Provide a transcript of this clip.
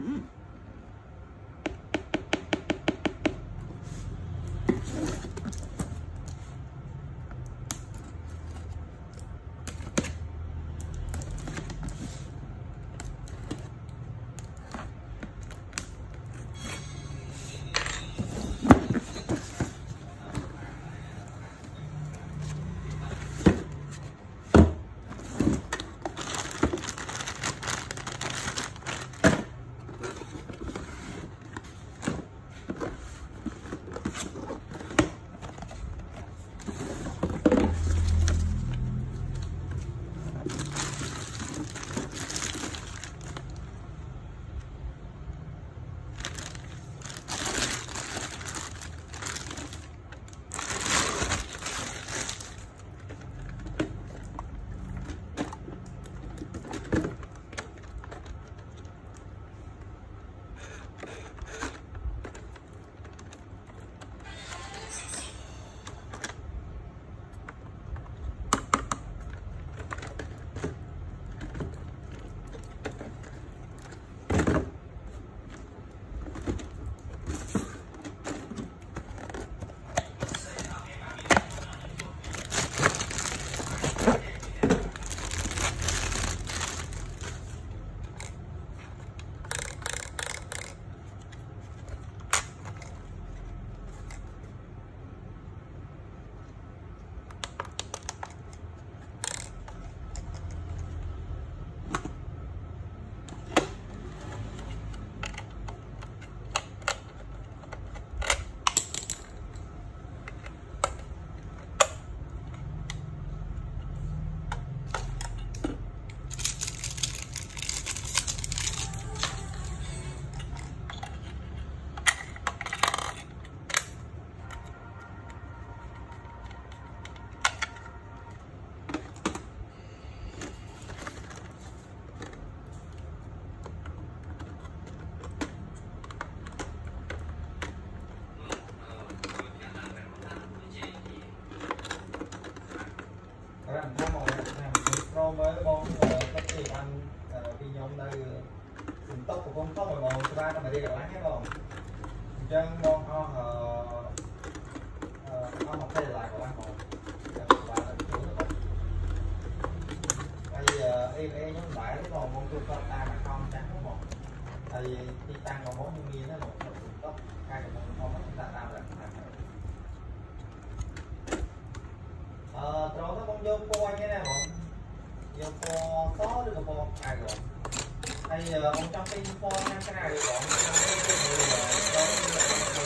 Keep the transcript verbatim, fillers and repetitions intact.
mới cái bông tất gì anh khi nhóm đây cùng tóc của con tóc rồi màu số ba nó mà đi gặp láng hết không chân con ho ho học thay lại của anh một và là chủ nó bây giờ em em nhóm lại cái còn con tôi con ta mà không trắng đúng không tại vì khi tăng còn bốn như nó một tóc hai cái con không nó ta tạo là ờ rồi nó con vô cô anh cái này bọn vô cô có được một ai rồi hay giờ ông trong cái phone cái này rồi bọn